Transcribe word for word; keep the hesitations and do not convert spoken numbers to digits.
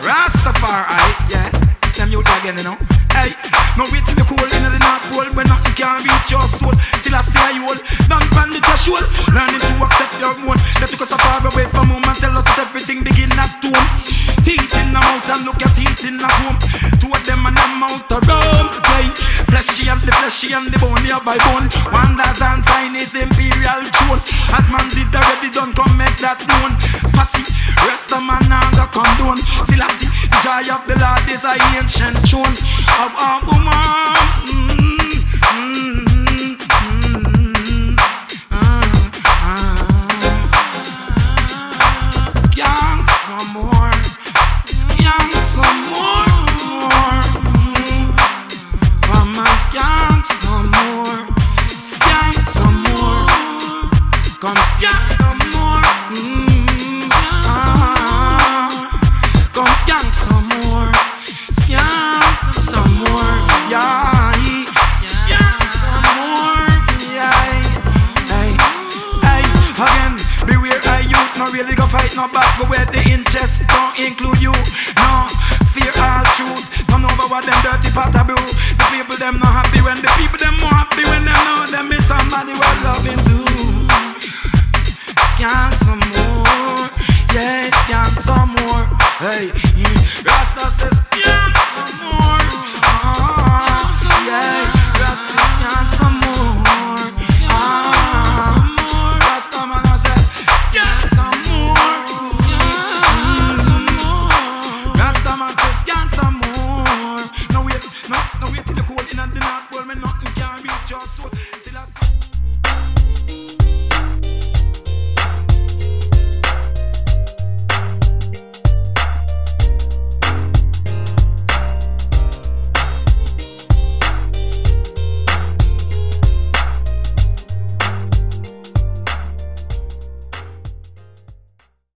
Rastafari, yeah. It's them youth again, you know. Hey, no wait till the cold in the North Pole when nothing can reach your soul. Still I say you all, don't panic your soul. Learning to accept your own. They took us so far away from home and tell us that everything begin at home. Teeth in the mouth and look at teeth in the home. Two of them and them out of room. Okay, fleshy and the fleshy and the bone here by bone. Wonders and sign is imperial throne. As man did already done, come make that known. Fussy, rest of man now go come down. Still I see the joy of the Lord is a ancient tune. Of a woman. Mm, mm, mm, mm, uh, uh. Skank some more. Skank some more. more. Come on, skank some more. Skank some more. Come skank some more. Mm, uh, come skank some more. Skank some more, yeah, yeah, some more, yeah, hey, hey, again, beware, I youth, no really go fight, no back, go where the interest don't include you, no, fear all truth, don't know about what them dirty part of brew, the people them not happy when the people them more happy when them know them is somebody worth loving too, scan some more, yeah, scan some more, hey, Rasta says